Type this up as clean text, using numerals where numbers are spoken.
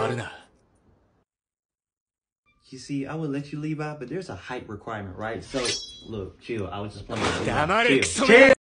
You see, I would let you, Levi, but there's a height requirement, right? So, look, chill. I was just playing. Chill. Chill.